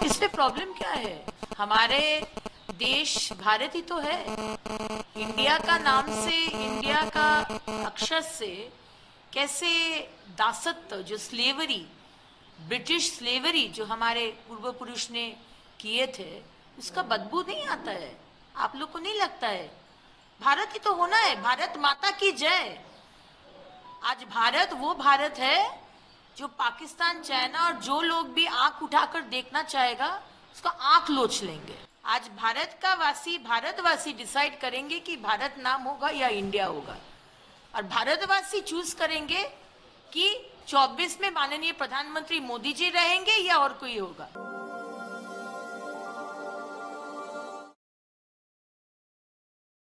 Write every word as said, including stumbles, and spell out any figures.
इसमें प्रॉब्लम क्या है? हमारे देश भारत ही तो है। इंडिया का नाम से, इंडिया का अक्षर से कैसे दासत्व, जो स्लेवरी, ब्रिटिश स्लेवरी जो हमारे पूर्व पुरुष ने किए थे, उसका बदबू नहीं आता है? आप लोग को नहीं लगता है? भारत ही तो होना है। भारत माता की जय। आज भारत वो भारत है जो पाकिस्तान, चाइना और जो लोग भी आंख उठाकर देखना चाहेगा उसका आंख लोच लेंगे। आज भारत का वासी, भारतवासी डिसाइड करेंगे कि भारत नाम होगा या इंडिया होगा, और भारतवासी चूज करेंगे कि चौबीस में माननीय प्रधानमंत्री मोदी जी रहेंगे या और कोई होगा।